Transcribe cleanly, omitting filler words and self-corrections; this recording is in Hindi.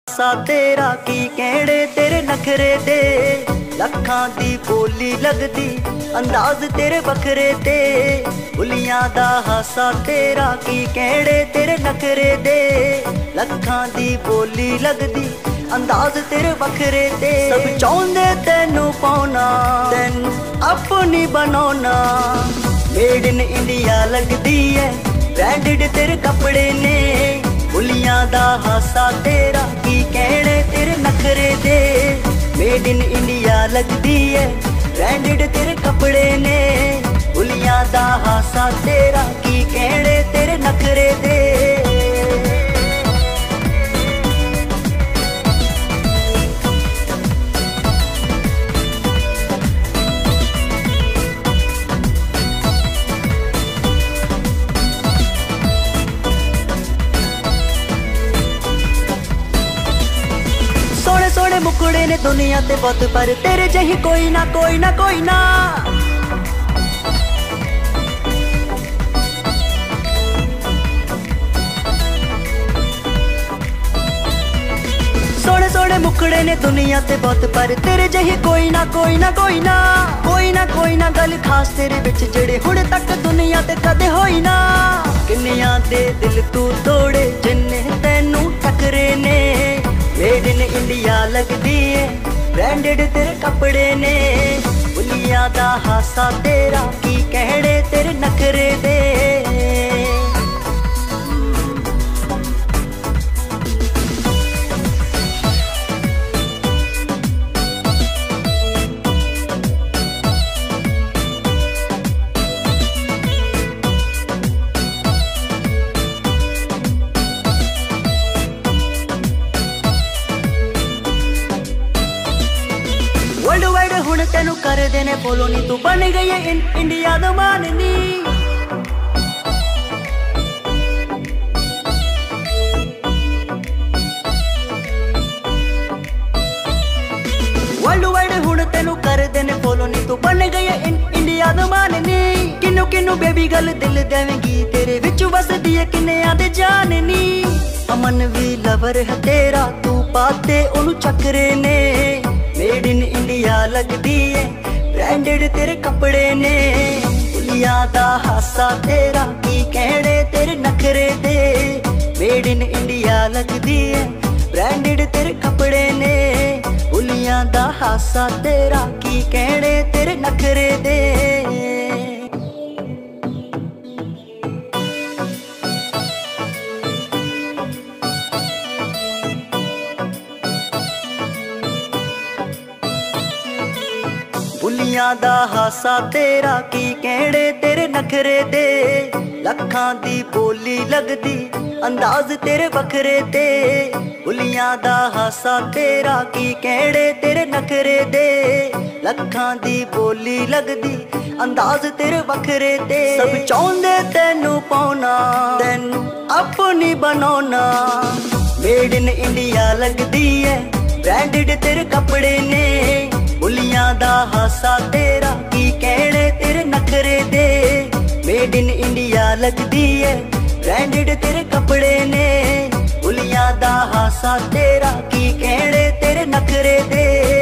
सा तेरा की कहड़े तेरे नखरे दे, लखां दी बोली लगदी अंदाज तेरे बखरे ते। बुलियां दा हासा तेरा की कहड़े तेरे नखरे दे, लखां दी बोली लगदी अंदाज तेरे बखरे ते। सब चाहुंदे तेनू पाउना, तेनू अपनी बनाउना। मेड इन इंडिया लगदी है, ब्रांडेड तेरे कपड़े ने। बुलियां दा हासा तेरा की कहड़े तेरे नखरे दे। मेड इन इंडिया लगदी है, ब्रांडेड तेरे कपड़े ने। बुलियां दा हासा तेरा की कहड़े तेरे नखरे दे। सोने मुकुड़े ने दुनिया ते बहुत, पर तेरे जही कोई ना कोई ना कोई ना। सोने सोने मुकुड़े ने दुनिया ते बहुत, पर तेरे जही कोई ना कोई ना कोई ना। कोई ना कोई ना गल खास तेरे विच जेड़े हुण तक दुनिया ते कदे होई ना। किन्नियां दे दिल तू तोड़े जिन्ने तैनू टकरे ने। मेड इन इंडिया लगदी है, ब्रांडेड तेरे कपड़े ने। बुलियां दा हासा तेरा की कहड़े तेरे नखरे दे। वर्ल्ड वाइड हुण तेनू कर देने फॉलो नी, तू बन गई है इंडिया दा माननी। वर्ल्ड वाइड हुण तेनू कर देने फॉलो नी, तू बन गई है इंडिया दा माननी। किन्नू किन्नू बेबी गल दिल देवेंगी, तेरे विच वसदी है किन्नियां दे जाननी। अमन भी लवर है तेरा, तू पाते ओनू चक्रे ने। मेड इन इंडिया लगदी है, ब्रांडेड तेरे कपड़े ने। बुलियां दा हासा तेरा की कहड़े तेरे नखरे दे। मेड इन इंडिया लगदी है, ब्रांडेड तेरे कपड़े ने। बुलियां दा हासा तेरा की कहड़े तेरे नखरे दे। बुलियां दा हासा तेरा की कहड़े तेरे नखरे दे, लखां दी बोली लगदी अंदाज तेरे बखरे ते। बुलियां दा हासा तेरा की कहड़े तेरे नखरे दे, लखां दी बोली लगदी अंदाज तेरे बखरे ते। सब चाहुंदे तेनू पाउना, तेनू अपनी बनाउना। मेड इन इंडिया लगदी है, ब्रांडेड तेरे कपड़े ने। बुलियां दा हासा तेरा की कहड़े तेरे नखरे दे। मेड इन इंडिया लगदी है, ब्रांडेड तेरे कपड़े ने। बुलियां दा हासा तेरा की कहड़े तेरे नखरे दे।